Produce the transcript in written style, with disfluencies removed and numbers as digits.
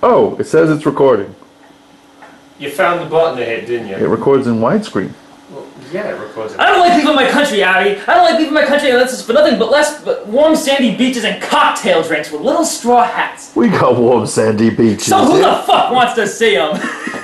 Oh, it says it's recording. You found the button to hit, didn't you? It records in widescreen. Well, yeah, it records in I don't like leaving my country, Abby. I don't like leaving my country unless it's for nothing but warm sandy beaches and cocktail drinks with little straw hats. We got warm sandy beaches. So who the fuck wants to see them?